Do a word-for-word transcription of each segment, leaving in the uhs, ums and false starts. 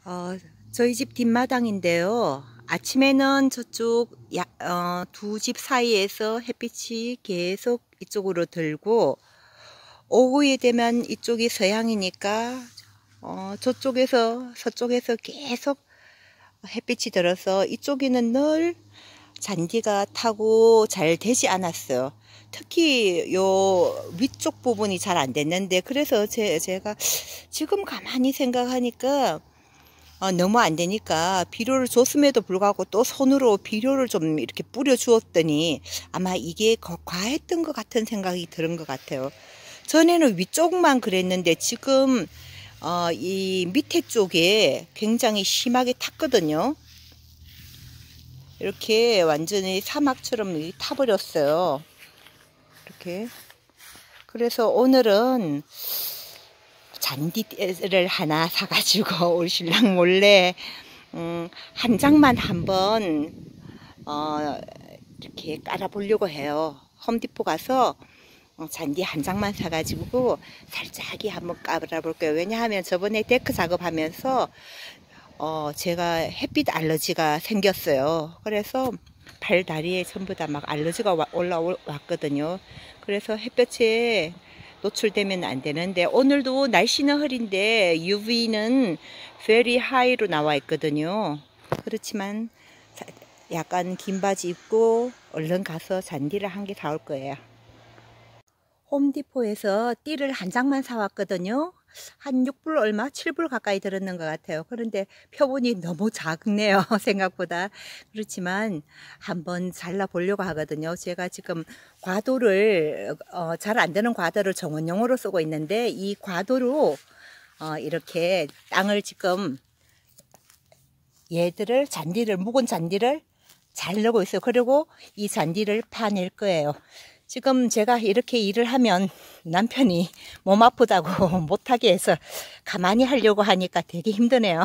어, 저희 집 뒷마당인데요. 아침에는 저쪽 야, 어, 두 집 사이에서 햇빛이 계속 이쪽으로 들고, 오후에 되면 이쪽이 서양이니까 어, 저쪽에서 서쪽에서 계속 햇빛이 들어서 이쪽에는 늘 잔디가 타고 잘 되지 않았어요. 특히 요 위쪽 부분이 잘 안 됐는데, 그래서 제, 제가 지금 가만히 생각하니까 어, 너무 안 되니까 비료를 줬음에도 불구하고 또 손으로 비료를 좀 이렇게 뿌려 주었더니 아마 이게 거- 과했던 것 같은 생각이 드는 것 같아요. 전에는 위쪽만 그랬는데 지금 어, 이 밑에 쪽에 굉장히 심하게 탔거든요. 이렇게 완전히 사막처럼 타버렸어요. 이렇게. 그래서 오늘은 잔디를 하나 사가지고 우리 신랑 몰래 음, 한 장만 한번 어, 이렇게 깔아보려고 해요. 홈디포 가서 어, 잔디 한 장만 사가지고 살짝이 한번 깔아볼게요. 왜냐하면 저번에 데크 작업하면서 어, 제가 햇빛 알러지가 생겼어요. 그래서 발, 다리에 전부 다 막 알러지가 올라왔거든요. 그래서 햇볕에 노출되면 안 되는데, 오늘도 날씨는 흐린데 유브이는 very high로 나와 있거든요. 그렇지만 약간 긴 바지 입고 얼른 가서 잔디를 한 개 사올 거예요. 홈디포에서 띠를 한 장만 사왔거든요. 한 육 불 얼마? 칠 불 가까이 들었는 것 같아요. 그런데 표본이 너무 작네요. 생각보다. 그렇지만 한번 잘라보려고 하거든요. 제가 지금 과도를 어, 잘 안 되는 과도를 정원용으로 쓰고 있는데, 이 과도로 어, 이렇게 땅을 지금 얘들을 잔디를 묵은 잔디를 잘 넣고 있어요. 그리고 이 잔디를 파낼 거예요. 지금 제가 이렇게 일을 하면 남편이 몸 아프다고 못하게 해서 가만히 하려고 하니까 되게 힘드네요.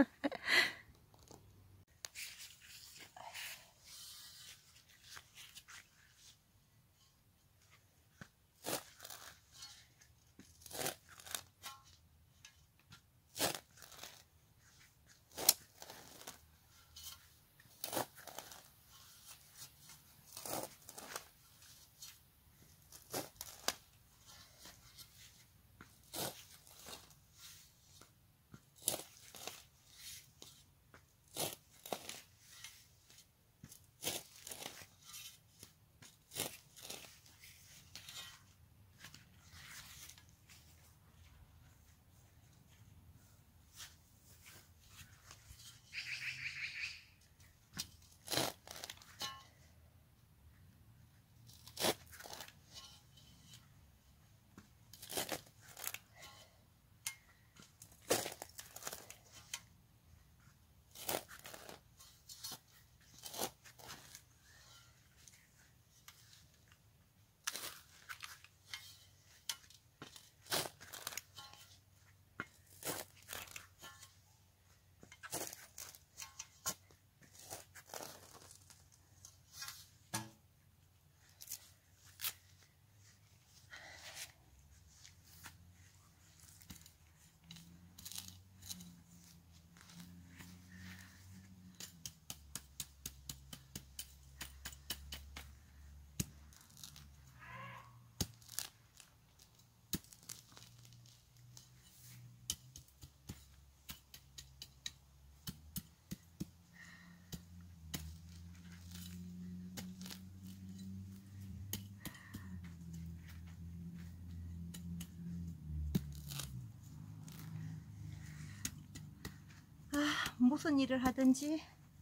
아, 무슨 일을 하든지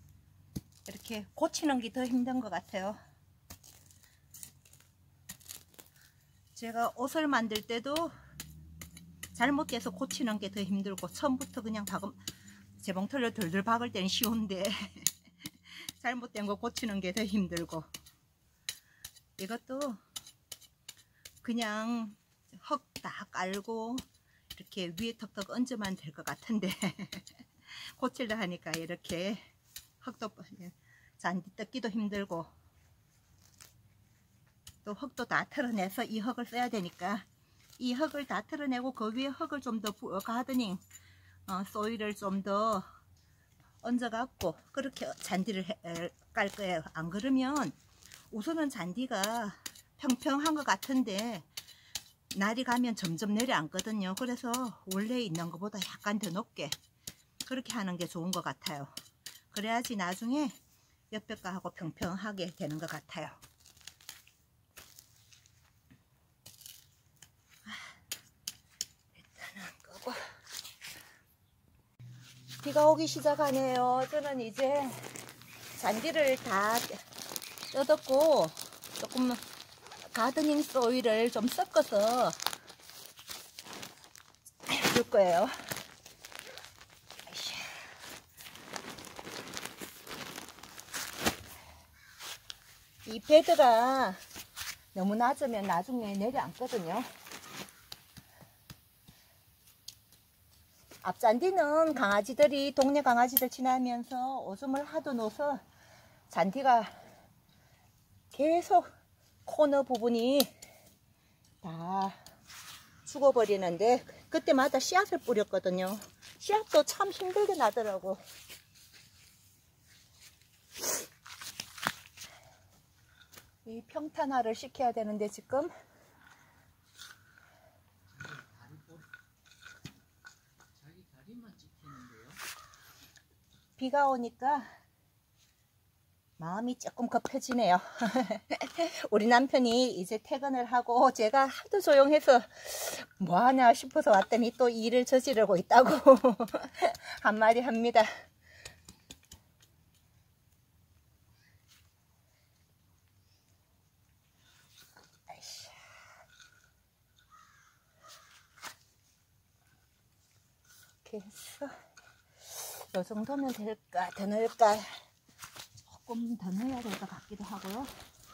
이렇게 고치는 게 더 힘든 것 같아요. 제가 옷을 만들 때도 잘못돼서 고치는 게 더 힘들고, 처음부터 그냥 박음, 재봉틀로 덜덜 박을 때는 쉬운데 잘못된 거 고치는 게 더 힘들고, 이것도 그냥 흙 다 깔고 이렇게 위에 턱턱 얹으면 될 것 같은데 고치려 하니까 이렇게 흙도 잔디 뜯기도 힘들고, 또 흙도 다 털어내서 이 흙을 써야 되니까 이 흙을 다 털어내고 그 위에 흙을 좀 더 부어가더니 어, 소일을 좀 더 얹어갖고 그렇게 잔디를 해, 깔 거예요. 안 그러면 우선은 잔디가 평평한 것 같은데 날이 가면 점점 내려앉거든요. 그래서 원래 있는 것보다 약간 더 높게 그렇게 하는 게 좋은 것 같아요. 그래야지 나중에 옆에 거하고 평평하게 되는 것 같아요. 일단은 끄고. 비가 오기 시작하네요. 저는 이제 잔디를 다 뜯었고 조금 가드닝 소일을 좀 섞어서 줄 거예요. 이 베드가 너무 낮으면 나중에 내려앉거든요. 앞잔디는 강아지들이 동네 강아지들 지나면서 오줌을 하도 넣어서 잔디가 계속 코너 부분이 다 죽어버리는데 그때마다 씨앗을 뿌렸거든요. 씨앗도 참 힘들게 나더라고. 이 평탄화를 시켜야 되는데 지금 비가 오니까 마음이 조금 급해지네요. 우리 남편이 이제 퇴근을 하고 제가 하도 조용해서 뭐하냐 싶어서 왔더니 또 일을 저지르고 있다고 한마디 합니다. 이렇게 해서 이 정도면 될까? 더 넣을까? 조금 더 넣어야 될 것 같기도 하고요.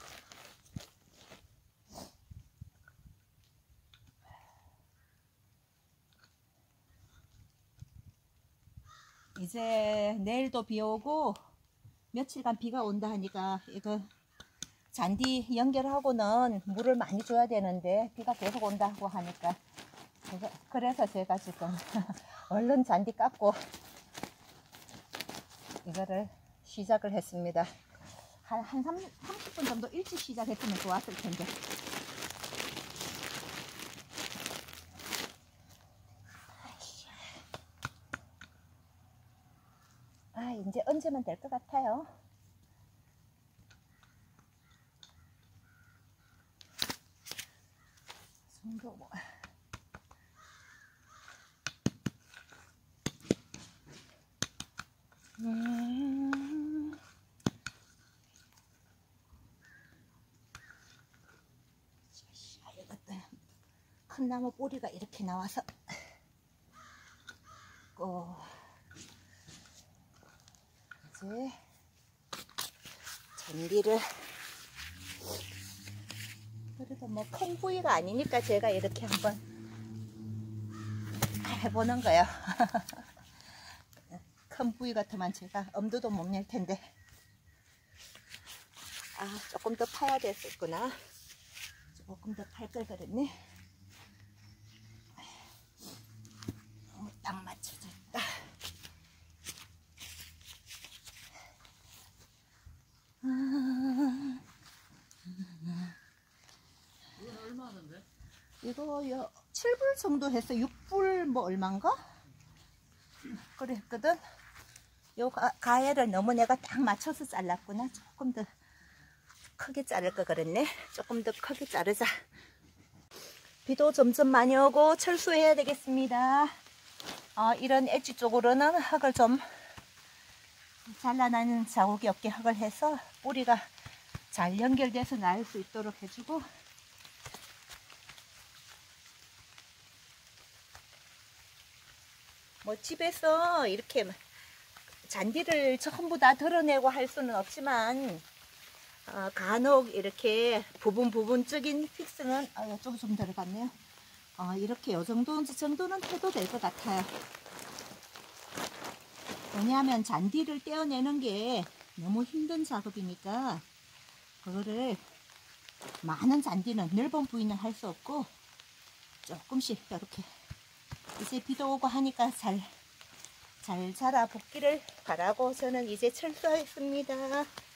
이제 내일도 비 오고 며칠간 비가 온다 하니까 이거 잔디 연결하고는 물을 많이 줘야 되는데 비가 계속 온다고 하니까 제가, 그래서 제가 지금 얼른 잔디 깎고 이거를 시작을 했습니다. 한, 한 삼십 분 정도 일찍 시작했으면 좋았을 텐데. 아, 이제 얹으면 될 것 같아요. 정도 뭐. 음. 큰 나무 뿌리가 이렇게 나와서 어, 이제 잔디를 그래도 뭐 큰 부위가 아니니까 제가 이렇게 한번 해보는 거예요. 큰 부위 같으면 제가 엄두도 못 낼 텐데. 아, 조금 더 파야 됐었구나. 조금 더 팔 걸 그랬네. 어, 딱 맞춰졌다. 아, 이건 얼마 하는데? 이거 요 칠 불 정도 했어. 육 불 뭐 얼마인가? 그랬거든. 요 가, 가해를 너무 내가 딱 맞춰서 잘랐구나. 조금 더 크게 자를 거 그랬네. 조금 더 크게 자르자. 비도 점점 많이 오고 철수해야 되겠습니다. 어, 이런 엣지 쪽으로는 흙을 좀 잘라나는 자국이 없게 흙을 해서 뿌리가 잘 연결돼서 날 수 있도록 해주고, 뭐 집에서 이렇게 잔디를 전부 다 드러내고 할 수는 없지만 어, 간혹 이렇게 부분 부분적인 픽스는 아, 이쪽에 좀 들어갔네요. 어, 이렇게 요 정도 정도는 해도 될 것 같아요. 왜냐하면 잔디를 떼어내는 게 너무 힘든 작업이니까 그거를 많은 잔디는 넓은 부위는 할 수 없고 조금씩 이렇게 이제 비도 오고 하니까 잘 잘 자라 복귀를 바라고 저는 이제 철수하였습니다.